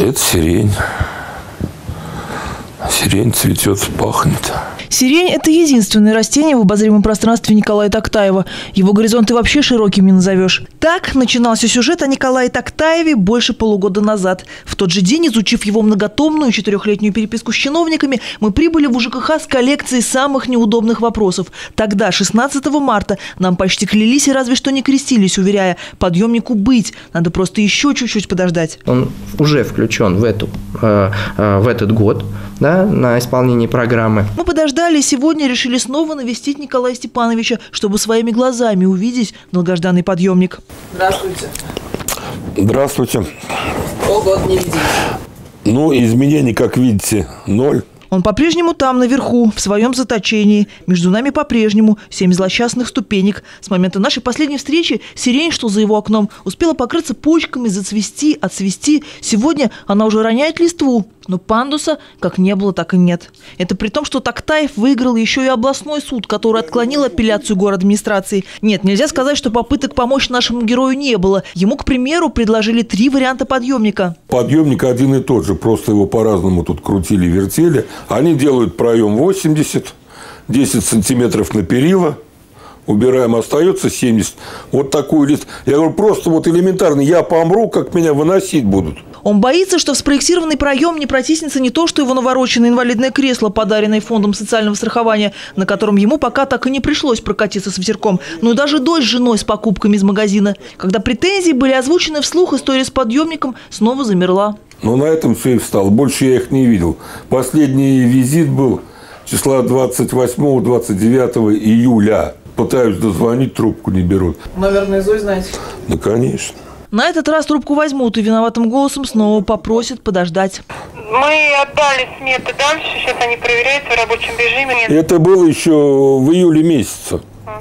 Это сирень. Сирень цветет, пахнет. Сирень – это единственное растение в обозримом пространстве Николая Тактаева. Его горизонты вообще широким не назовешь. Так начинался сюжет о Николае Тактаеве больше полугода назад. В тот же день, изучив его многотомную 4-летнюю переписку с чиновниками, мы прибыли в УЖКХ с коллекцией самых неудобных вопросов. Тогда, 16 марта, нам почти клялись и разве что не крестились, уверяя, подъемнику быть, надо просто еще чуть-чуть подождать. Он уже включен в этот год, да, на исполнение программы. Мы подождали и сегодня решили снова навестить Николая Степановича, чтобы своими глазами увидеть долгожданный подъемник. Здравствуйте. Здравствуйте. Полгода не виделись. Ну, изменений, как видите, 0. Он по-прежнему там, наверху, в своем заточении. Между нами по-прежнему 7 злосчастных ступенек. С момента нашей последней встречи сирень, что за его окном, успела покрыться почками, зацвести, отцвести. Сегодня она уже роняет листву. Но пандуса как не было, так и нет. Это при том, что Тактаев выиграл еще и областной суд, который отклонил апелляцию городадминистрации. Нет, нельзя сказать, что попыток помочь нашему герою не было. Ему, к примеру, предложили 3 варианта подъемника. Подъемник один и тот же, просто его по-разному тут крутили-вертели. Они делают проем 80, 10 сантиметров на перила. Убираем, остается 70. Вот такой лист. Я говорю, просто вот элементарно, я помру, как меня выносить будут. Он боится, что в спроектированный проем не протиснется не то, что его навороченное инвалидное кресло, подаренное фондом социального страхования, на котором ему пока так и не пришлось прокатиться с ветерком, но и даже дочь с женой с покупками из магазина. Когда претензии были озвучены вслух, история с подъемником снова замерла. Но на этом все и встал. Больше я их не видел. Последний визит был числа 28-29 июля. Пытаюсь дозвонить, трубку не берут. Номер наизусть знаете? Да, конечно. На этот раз трубку возьмут и виноватым голосом снова попросят подождать. Мы отдали сметы дальше, сейчас они проверяются в рабочем режиме. Это было еще в июле месяце.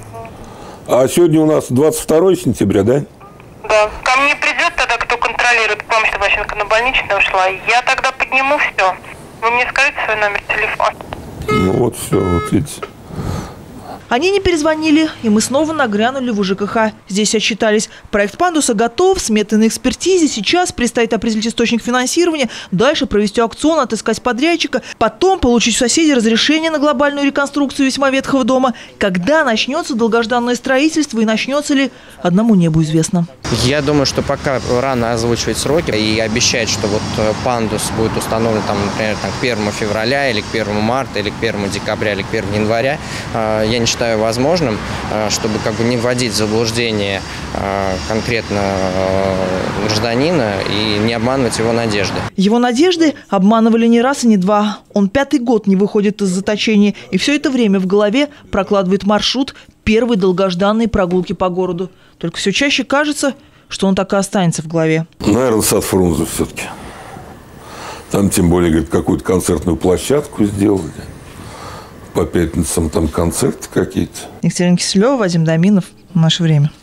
А сегодня у нас 22 сентября, да? Да. Ко мне придет тогда, кто контролирует, помощь Ващенко на больничный ушла. Я тогда подниму все. Вы мне скажите свой номер телефона. Ну вот все, вот видите. Они не перезвонили, и мы снова нагрянули в УЖКХ. Здесь отчитались. Проект пандуса готов, сметы на экспертизе. Сейчас предстоит определить источник финансирования, дальше провести аукцион, отыскать подрядчика, потом получить у соседей разрешение на глобальную реконструкцию весьма ветхого дома. Когда начнется долгожданное строительство и начнется ли, одному небу известно. Я думаю, что пока рано озвучивать сроки и обещать, что вот пандус будет установлен, там, например, к 1 февраля или к 1 марта, или к 1 декабря, или к 1 января, я не считаю возможным, чтобы не вводить в заблуждение конкретно гражданина и не обманывать его надежды. Его надежды обманывали не раз и не два. Он 5-й год не выходит из заточения, и все это время в голове прокладывает маршрут первой долгожданной прогулки по городу. Только все чаще кажется, что он так и останется в голове. Наверное, сад Фрунзе все-таки. Там, тем более, говорит, какую-то концертную площадку сделали. По пятницам там концерты какие-то. Екатерина Киселева, Вадим Доминов. В наше время.